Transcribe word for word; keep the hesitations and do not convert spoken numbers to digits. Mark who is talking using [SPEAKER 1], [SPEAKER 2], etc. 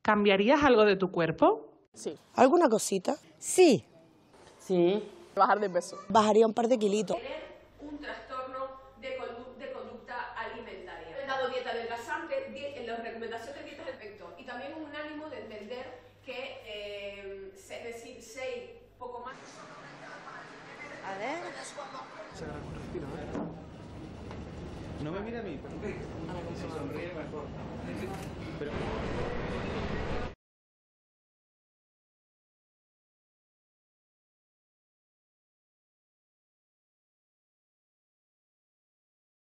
[SPEAKER 1] ¿Cambiarías algo de tu cuerpo?
[SPEAKER 2] Sí.
[SPEAKER 3] ¿Alguna cosita?
[SPEAKER 4] Sí.
[SPEAKER 2] Sí. Bajar de peso.
[SPEAKER 3] Bajaría un par de kilitos.
[SPEAKER 5] Tener un trastorno de, condu de conducta alimentaria. He dado dieta adelgazante, die en las recomendaciones de dietas de efecto. Y también un ánimo de entender que, eh, es decir, seis, poco más.
[SPEAKER 4] A ver.
[SPEAKER 6] No me mira a mí, pero si sonríe mejor. Pero...